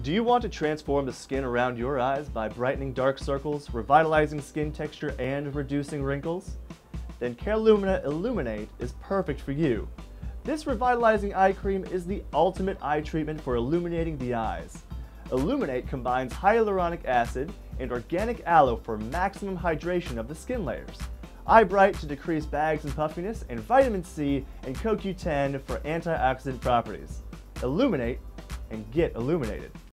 Do you want to transform the skin around your eyes by brightening dark circles, revitalizing skin texture, and reducing wrinkles? Then Carelumina Illuminate is perfect for you. This revitalizing eye cream is the ultimate eye treatment for illuminating the eyes. Illuminate combines hyaluronic acid and organic aloe for maximum hydration of the skin layers, Eyebright to decrease bags and puffiness, and vitamin C and CoQ10 for antioxidant properties. Illuminate and get illuminated.